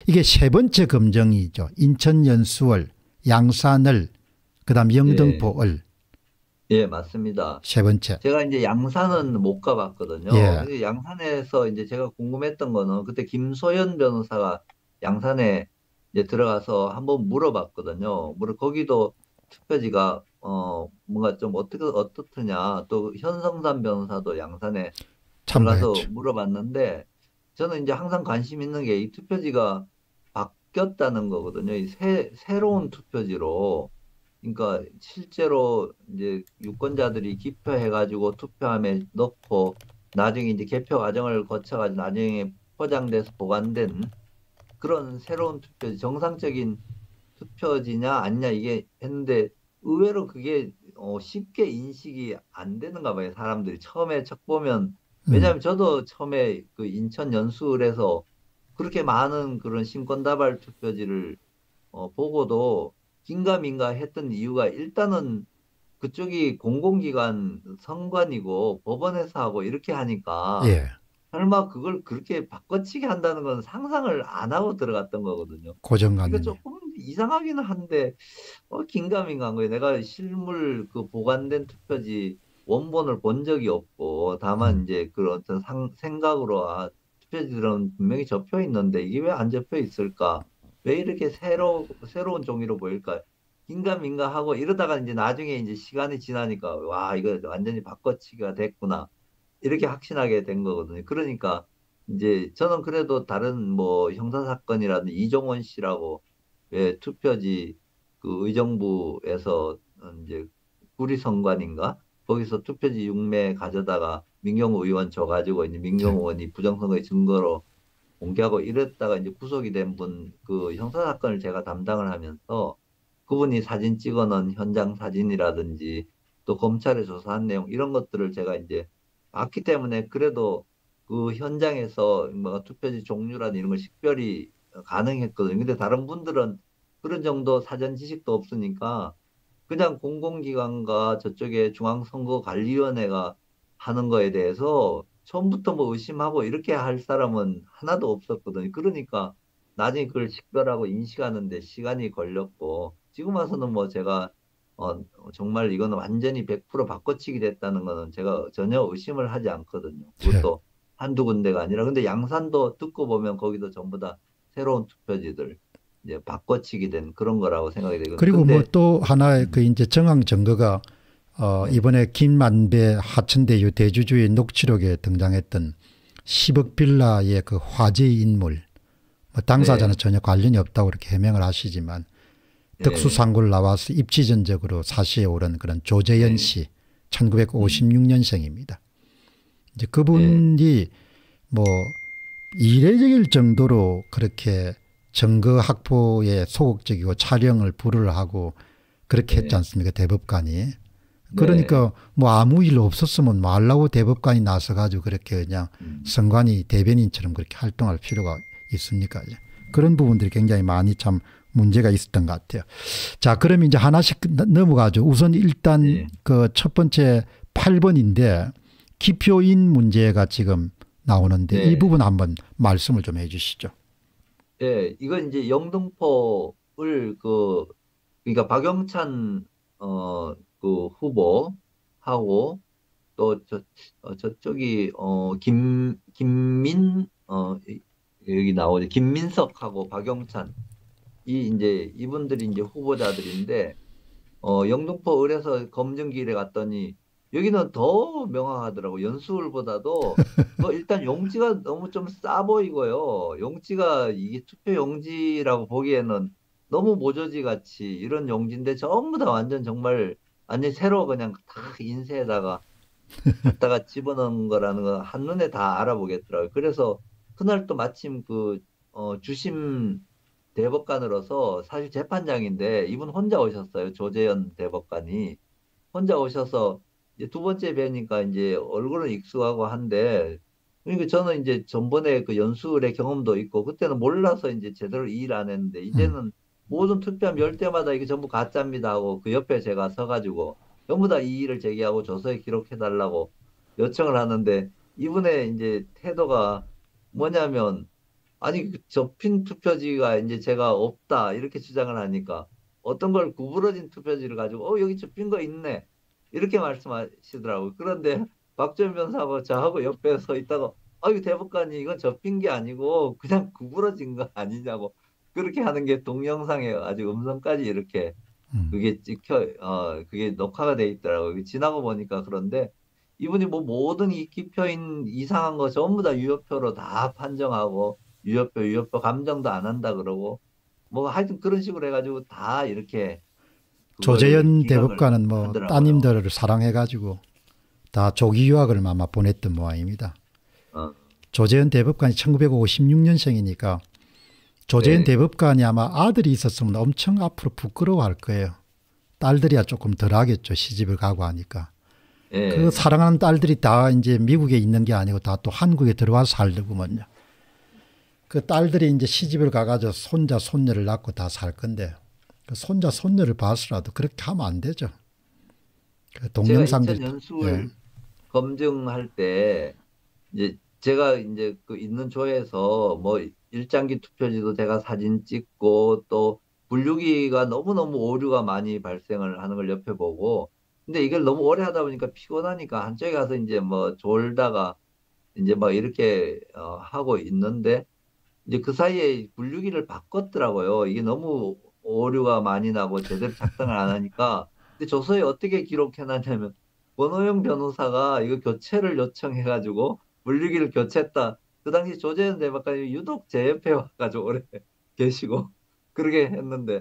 이게 세 번째 검정이죠. 인천 연수을, 양산을, 그다음 예, 영등포을 예, 맞습니다. 세 번째. 제가 이제 양산은 못 가봤거든요. 예, 근데 양산에서 이제 제가 궁금했던 거는 그때 김소연 변호사가 양산에 이제 들어가서 한번 물어봤거든요. 거기도 투표지가 뭔가 좀 어떻느냐. 또 현성삼 변호사도 양산에 들어가서 참가했죠. 물어봤는데 저는 이제 항상 관심 있는 게 이 투표지가 바뀌었다는 거거든요. 새로운 투표지로. 그러니까 실제로 이제 유권자들이 기표해가지고 투표함에 넣고 나중에 이제 개표 과정을 거쳐가지고 나중에 포장돼서 보관된 그런 새로운 투표지, 정상적인 투표지냐 아니냐 이게 했는데 의외로 그게 쉽게 인식이 안 되는가 봐요. 사람들이 처음에 첫 보면 음, 왜냐하면 저도 처음에 그 인천 연수에서 그렇게 많은 그런 신권다발 투표지를 보고도 긴가민가 했던 이유가 일단은 그쪽이 공공기관 선관이고 법원에서 하고 이렇게 하니까 예, 설마 그걸 그렇게 바꿔치기 한다는 건 상상을 안 하고 들어갔던 거거든요. 그러니까 고정관념이. 조금 이상하기는 한데 긴가민가한 거예요. 내가 실물 그 보관된 투표지 원본을 본 적이 없고 다만 음, 이제 그런 어떤 생각으로 투표지들은 분명히 접혀 있는데 이게 왜 안 접혀 있을까? 왜 이렇게 새로운 종이로 보일까? 긴가민가 하고 이러다가 이제 나중에 이제 시간이 지나니까 와 이거 완전히 바꿔치기가 됐구나. 이렇게 확신하게 된 거거든요. 그러니까 이제 저는 그래도 다른 뭐 형사사건이라든지 이종원 씨라고 왜 투표지 그 의정부에서 이제 구리선관인가 거기서 투표지 6매 가져다가 민경호 의원 줘가지고 이제 예, 민경호 의원이 부정선거의 증거로 공개하고 이랬다가 이제 구속이 된 분 그 형사사건을 제가 담당을 하면서 그분이 사진 찍어놓은 현장 사진이라든지 또 검찰에 조사한 내용 이런 것들을 제가 이제 봤기 때문에 그래도 그 현장에서 뭐 투표지 종류라든 이런 걸 식별이 가능했거든요. 근데 다른 분들은 그런 정도 사전 지식도 없으니까 그냥 공공기관과 저쪽에 중앙선거관리위원회가 하는 거에 대해서 처음부터 뭐 의심하고 이렇게 할 사람은 하나도 없었거든요. 그러니까 나중에 그걸 식별하고 인식하는데 시간이 걸렸고 지금 와서는 뭐 제가 정말 이거는 완전히 100% 바꿔치기 됐다는 거는 제가 전혀 의심을 하지 않거든요. 예. 그것도 한두 군데가 아니라 근데 양산도 듣고 보면 거기도 전부 다 새로운 투표지들 이제 바꿔치기 된 그런 거라고 생각이 되거든요. 그리고 뭐 근데 또 하나의 그 음, 이제 정황 증거가 네, 이번에 김만배 하천대유 대주주의 녹취록에 등장했던 10억 빌라의 그 화제 인물, 뭐 당사자는 네, 전혀 관련이 없다고 그렇게 해명을 하시지만 네, 특수상고를 나와서 입지전적으로 사시에 오른 그런 조재현 네, 씨, 음, 1956년생입니다. 이제 네, 그분이 뭐 이례적일 정도로 그렇게 증거 확보에 소극적이고 촬영을 불을 하고 그렇게 했지 네, 않습니까? 대법관이. 네, 그러니까 뭐 아무 일 없었으면 말라고 대법관이 나서 가지고 그렇게 그냥 음, 선관위 대변인처럼 그렇게 활동할 필요가 있습니까? 그런 부분들이 굉장히 많이 참 문제가 있었던 것 같아요. 자, 그럼 이제 하나씩 넘어가죠. 우선 일단 네, 그 첫 번째 8번인데 기표인 문제가 지금 나오는데 이 네, 부분 한번 말씀을 좀 해 주시죠. 네. 이건 이제 영등포를 그러니까 박영찬 그 후보하고 또 저쪽이 김민 여기 나오죠. 김민석하고 박영찬 이제 이분들이 이제 후보자들인데 영등포 을에서 검증기일에 갔더니 여기는 더 명확하더라고. 연수울보다도 일단 용지가 너무 좀 싸 보이고요. 용지가 이게 투표 용지라고 보기에는 너무 모조지 같이 이런 용지인데 전부 다 완전 정말 완전 새로 그냥 다 인쇄에다가 갖다가 집어넣은 거라는 거 한눈에 다 알아보겠더라고요. 그래서 그날 또 마침 주심 대법관으로서 사실 재판장인데 이분 혼자 오셨어요. 조재현 대법관이. 혼자 오셔서 이제 두 번째 뵈니까 이제 얼굴은 익숙하고 한데 그러니까 저는 이제 전번에 그 연수의 경험도 있고 그때는 몰라서 이제 제대로 이해를 안 했는데 음. 이제는 모든 투표함 열 때마다 이게 전부 가짜입니다 하고 그 옆에 제가 서가지고 전부 다 이의를 제기하고 조서에 기록해 달라고 요청을 하는데 이분의 이제 태도가 뭐냐면 아니, 그 접힌 투표지가 이제 제가 없다, 이렇게 주장을 하니까 어떤 걸 구부러진 투표지를 가지고, 여기 접힌 거 있네. 이렇게 말씀하시더라고요. 그런데 박주현 변호사하고 저하고 옆에 서 있다가, 아유, 대법관이 이건 접힌 게 아니고 그냥 구부러진 거 아니냐고. 그렇게 하는 게 동영상에 아주 음성까지 이렇게 음. 그게 그게 녹화가 돼 있더라고요. 지나고 보니까 그런데 이분이 뭐 모든 이 기표인 이상한 거 전부 다 유효표로 다 판정하고 유효표 감정도 안 한다 그러고 뭐 하여튼 그런 식으로 해가지고 다 이렇게 그거를 조재현 기각을 대법관은 뭐 하더라고요. 따님들을 사랑해가지고 다 조기 유학을 아마 보냈던 모양입니다. 어, 조재현 대법관이 1956년생이니까 조재현 네, 대법관이 아마 아들이 있었으면 엄청 앞으로 부끄러워할 거예요. 딸들이야 조금 덜하겠죠. 시집을 가고 하니까. 그 예. 사랑하는 딸들이 다 이제 미국에 있는 게 아니고 다 또 한국에 들어와서 살더구먼요. 그 딸들이 이제 시집을 가가지고 손자, 손녀를 낳고 다 살 건데 그 손자, 손녀를 봐서라도 그렇게 하면 안 되죠. 그 제가 동영상들, 인천 예, 연수울 검증할 때 이제 제가 이제 그 있는 조에서 뭐 일장기 투표지도 제가 사진 찍고 또 분류기가 너무너무 오류가 많이 발생을 하는 걸 옆에 보고 근데 이걸 너무 오래 하다 보니까 피곤하니까 한쪽에 가서 이제 뭐 졸다가 이제 막 이렇게 하고 있는데 이제 그 사이에 분류기를 바꿨더라고요. 이게 너무 오류가 많이 나고 제대로 작성을 안 하니까. 근데 조서에 어떻게 기록해놨냐면 원호영 변호사가 이거 교체를 요청해가지고 분류기를 교체했다. 그 당시 조재현 대법관이 유독 제 옆에 와가지고 오래 계시고 그러게 했는데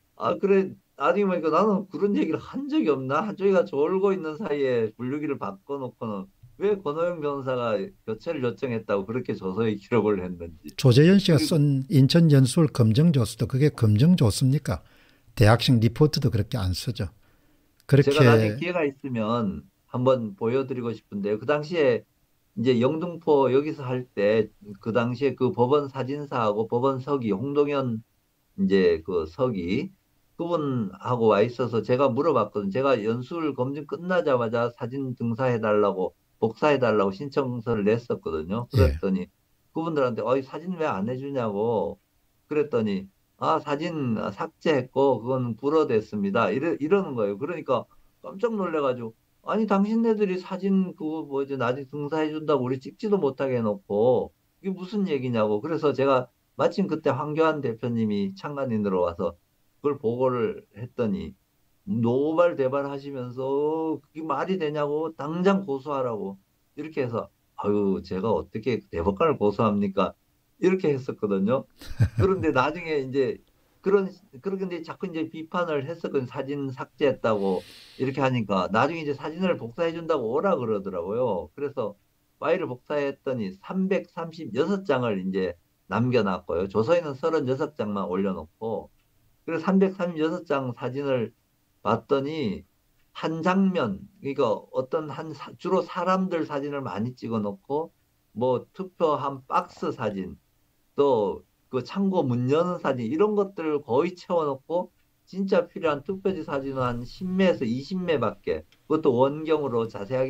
그래 나중에 보니까 나는 그런 얘기를 한 적이 없나? 한쪽이가 졸고 있는 사이에 분류기를 바꿔놓고는 왜 권호영 변호사가 교체를 요청했다고 그렇게 조서에 기록을 했는지. 조재현 씨가 그리고 쓴 인천 연수울 검정조서도 그게 검정조서입니까? 대학생 리포트도 그렇게 안 쓰죠. 제가 나중에 그렇게, 기회가 있으면 한번 보여드리고 싶은데요. 그 당시에 이제 영등포 여기서 할 때 그 당시에 그 법원 사진사하고 법원 서기 홍동현 이제 그 서기 그분하고 와 있어서 제가 물어봤거든요. 제가 연수를 검증 끝나자마자 사진 등사해달라고 복사해달라고 신청서를 냈었거든요. 예, 그랬더니 그분들한테 사진 왜 안 해주냐고 그랬더니 사진 삭제했고 그건 불어댔습니다. 이러는 거예요. 그러니까 깜짝 놀래가지고 아니 당신네들이 사진 그거 뭐지 나중에 등사해준다고 우리 찍지도 못하게 해놓고 이게 무슨 얘기냐고. 그래서 제가 마침 그때 황교안 대표님이 창간인으로 와서 그걸 보고를 했더니 노발대발 하시면서 그게 말이 되냐고 당장 고소하라고 이렇게 해서 아유 제가 어떻게 대법관을 고소합니까? 이렇게 했었거든요. 그런데 나중에 이제 그런데 자꾸 이제 비판을 했었거든요. 사진 삭제했다고 이렇게 하니까 나중에 이제 사진을 복사해 준다고 오라 그러더라고요. 그래서 파일을 복사했더니 336장을 이제 남겨놨고요. 조서에는 36장만 올려놓고 그래서 336장 사진을 봤더니 한 장면, 그러니까 주로 사람들 사진을 많이 찍어 놓고 뭐 투표한 박스 사진 또 그 창고 문 여는 사진 이런 것들을 거의 채워놓고 진짜 필요한 투표지 사진은 한 10매에서 20매밖에 그것도 원경으로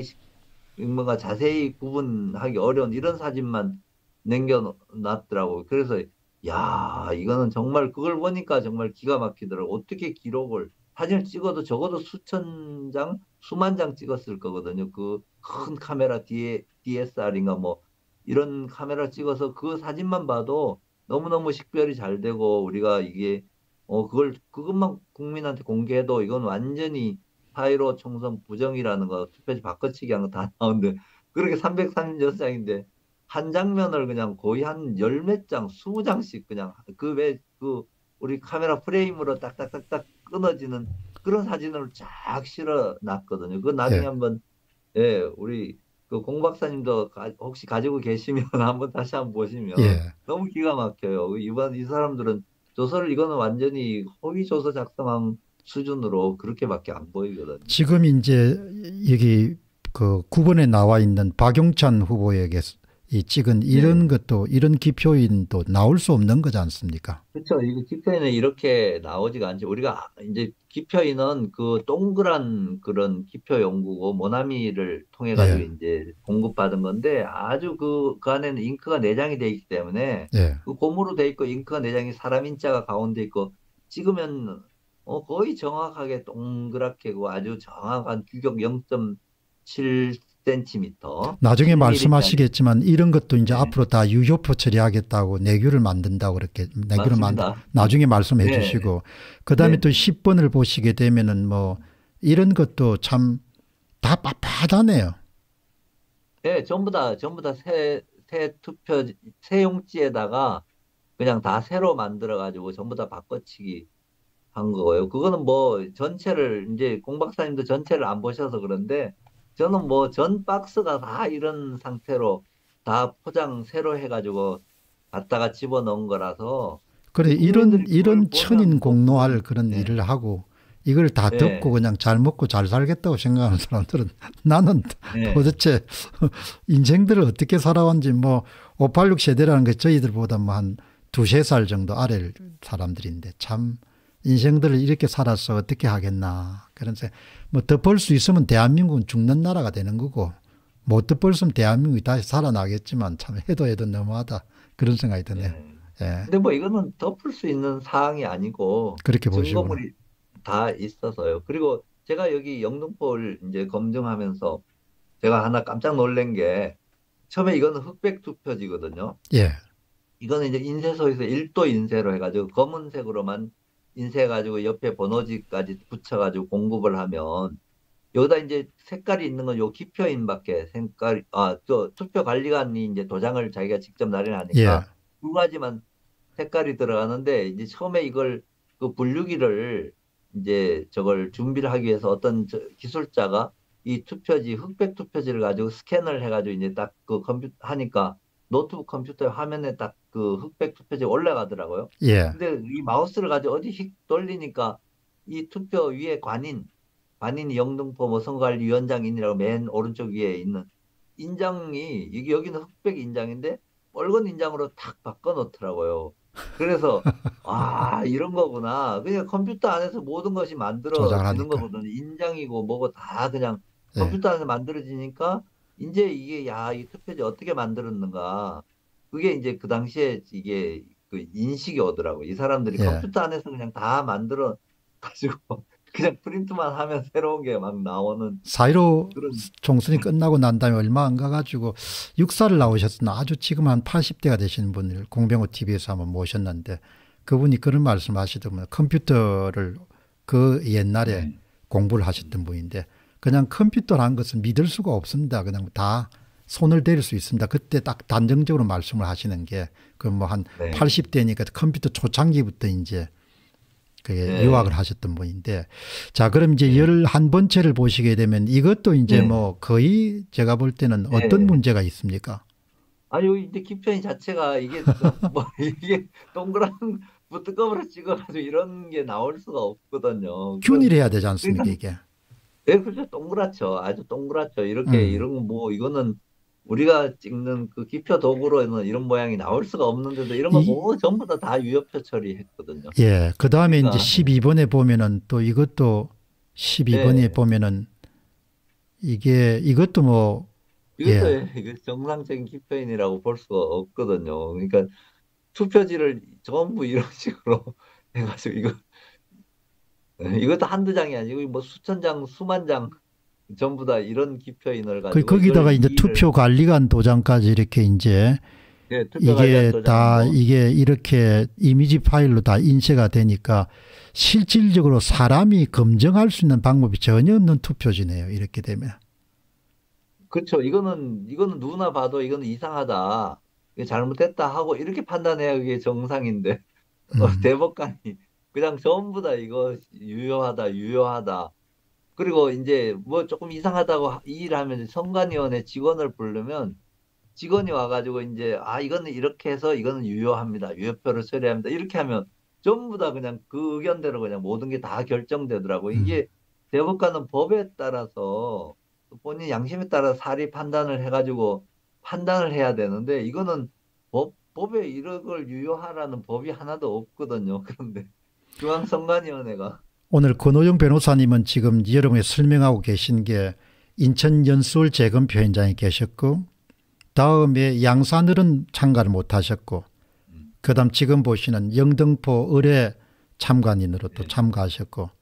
뭔가 자세히 구분하기 어려운 이런 사진만 남겨놨더라고요. 그래서 야 이거는 정말 그걸 보니까 정말 기가 막히더라고요. 어떻게 기록을 사진을 찍어도 적어도 수천 장, 수만 장 찍었을 거거든요. 그 큰 카메라 뒤에 DSR인가 뭐 이런 카메라 찍어서 그 사진만 봐도 너무너무 식별이 잘 되고 우리가 이게 그것만 국민한테 공개해도 이건 완전히 4.15 총선 부정이라는 거 투표지 바꿔치기 한 거 다 나오는데 그렇게 336장인데 한 장면을 그냥 거의 한 열 몇 장, 20장씩 그냥 그 우리 카메라 프레임으로 딱딱딱딱 끊어지는 그런 사진을 쫙 실어 놨거든요. 그거 나중에 예, 한번 우리 그 공 박사님도 혹시 가지고 계시면 한번 다시 한번 보시면 예. 너무 기가 막혀요. 이 사람들은 조서를 이거는 완전히 허위 조서 작성한 수준으로 그렇게밖에 안 보이거든요. 지금 이제 여기 그 9번에 나와 있는 박용찬 후보에게 이 찍은 네. 이런 것도 이런 기표인도 나올 수 없는 거지 않습니까? 그렇죠. 이거 기표에는 이렇게 나오지가 않죠. 우리가 이제 기표인은 그 동그란 그런 기표 연구고 모나미를 통해 가지고 예, 이제 공급받은 건데 아주 그 안에는 잉크가 내장이 돼 있기 때문에 예. 그 고무로 돼 있고 잉크가 내장이 사람 인자가 가운데 있고 찍으면 거의 정확하게 동그랗게 그 아주 정확한 규격 0.7cm, 나중에 7mm짜리. 말씀하시겠지만 이런 것도 이제 네, 앞으로 다 유효표 처리하겠다고 내규를 만든다고 그렇게 내규를 맞습니다. 나중에 말씀해 네, 주시고 그다음에 네, 또 네. 10번을 보시게 되면은 뭐 이런 것도 참 다 빳빳하네요. 네, 전부 다 새 투표, 새 용지에다가 그냥 다 새로 만들어가지고 전부 다 바꿔치기 한 거예요. 그거는 뭐 전체를, 이제 공 박사님도 전체를 안 보셔서 그런데 저는 뭐 전 박스가 다 이런 상태로 다 포장 새로 해가지고 갖다가 집어넣은 거라서 그래 국민들이 그걸 이런 천인 보면 뭐 공노할 그건, 그런 예, 일을 하고 이걸 다 듣고 예, 그냥 잘 먹고 잘 살겠다고 생각하는 사람들은 나는 예, 도대체 인생들을 어떻게 살아왔는지 뭐 586 세대라는 게 저희들보다 뭐 한 두세 살 정도 아래 사람들인데 참 인생들을 이렇게 살아서 어떻게 하겠나 그런 생각. 뭐 덮을 수 있으면 대한민국은 죽는 나라가 되는 거고 못 덮을 수 있으면 대한민국이 다시 살아나겠지만 참 해도 너무하다 그런 생각이 드네요. 예. 예. 근데 뭐 이거는 덮을 수 있는 사항이 아니고 그렇게 보시구나. 증거물이 다 있어서요. 그리고 제가 여기 영등포를 이제 검증하면서 제가 하나 깜짝 놀란 게 처음에 이거는 흑백 투표지거든요. 예. 이거는 이제 인쇄소에서 1도 인쇄로 해가지고 검은색으로만 인쇄해가지고 옆에 번호지까지 붙여가지고 공급을 하면 여기다 이제 색깔이 있는 건 요 기표인밖에 색깔 저 투표 관리관이 이제 도장을 자기가 직접 예. 날인하니까 두 가지만 색깔이 들어가는데 이제 처음에 이걸 그 분류기를 이제 저걸 준비를 하기 위해서 어떤 기술자가 이 투표지 흑백 투표지를 가지고 스캔을 해가지고 이제 딱 그 컴퓨터 하니까 노트북 컴퓨터 화면에 딱 그 흑백 투표지 올라가더라고요. 예. 근데 이 마우스를 가지고 어디 휙 돌리니까 이 투표 위에 관인이 영등포 뭐 선거관리위원장인이라고 맨 오른쪽 위에 있는 인장이 이게 여기는 흑백 인장인데 빨간 인장으로 탁 바꿔 놓더라고요. 그래서 이런 거구나. 그냥 컴퓨터 안에서 모든 것이 조작을 만들어지는 하니까. 거거든요. 인장이고 뭐고 다 그냥 예. 컴퓨터 안에서 만들어지니까 이제 이게 이 투표지 어떻게 만들었는가. 그게 이제 그 당시에 이게 그 인식이 오더라고. 이 사람들이 예. 컴퓨터 안에서 그냥 다 만들어 가지고 그냥 프린트만 하면 새로운 게 막 나오는 4.15 그런. 총선이 끝나고 난 다음에 얼마 안 가가지고 육사를 나오셨으나 아주 지금 한 80대가 되시는 분을 공병호 TV에서 한번 모셨는데 그분이 그런 말씀 하시더군요. 컴퓨터를 그 옛날에 네. 공부를 하셨던 분인데 그냥 컴퓨터라는 것은 믿을 수가 없습니다. 그냥 다 손을 대릴 수 있습니다. 그때 딱 단정적으로 말씀을 하시는 게 그 뭐 한 네. 80대니까 컴퓨터 초창기부터 이제 그게 유학을 네. 하셨던 분인데 자 그럼 이제 네. 11번째를 보시게 되면 이것도 이제 네. 뭐 거의 제가 볼 때는 어떤 네. 문제가 있습니까? 여기 이제 기편이 자체가 이게 뭐 이게 동그란 부뚜껑으로 찍어가지고 이런 게 나올 수가 없거든요. 균일해야 되지 그러니까 않습니까 이게? 그렇죠. 동그랗죠. 아주 동그랗죠. 이렇게 음. 이런 거 뭐 이거는 우리가 찍는 그 기표 도구로는 이런 모양이 나올 수가 없는데도 이런 거 이, 뭐 전부 다 유효표 처리했거든요. 예. 그 다음에 이제 그러니까 12번에 보면은 또 이것도 12번에 네. 보면은 이것도 뭐 이것도 예. 이거 정상적인 기표인이라고 볼 수가 없거든요. 그러니까 투표지를 전부 이런 식으로 해가지고 이것도 한두 장이 아니고 뭐 수천 장, 수만 장 전부 다 이런 기표인을 가지고 거기다가 이걸 이제 이 일을 투표 관리관 도장까지 이렇게 이제 네, 투표 관리한 이게 도장 다 뭐 이게 이렇게 이미지 파일로 다 인쇄가 되니까 실질적으로 사람이 검증할 수 있는 방법이 전혀 없는 투표지네요. 이렇게 되면. 그렇죠. 이거는 누구나 봐도 이거는 이상하다. 이거 잘못됐다 하고 이렇게 판단해야 그게 정상인데 음. 대법관이 그냥 전부 다 이거 유효하다, 유효하다. 그리고 이제 뭐 조금 이상하다고 이 일하면 선관위원회 직원을 부르면 직원이 와가지고 이제 이거는 이렇게 해서 이거는 유효합니다. 유효표를 처리합니다. 이렇게 하면 전부 다 그냥 그 의견대로 그냥 모든 게 다 결정되더라고. 음. 이게 대법관은 법에 따라서 본인 양심에 따라 사리 판단을 해가지고 판단을 해야 되는데 이거는 법에 이런 걸 유효하라는 법이 하나도 없거든요. 그런데 중앙선관위원회가 오늘 권오영 변호사님은 지금 여러분이 설명하고 계신 게 인천연수울재검표현장에 계셨고 다음에 양산을은 참가를 못하셨고 그다음 지금 보시는 영등포 의뢰 참관인으로 또 네. 참가하셨고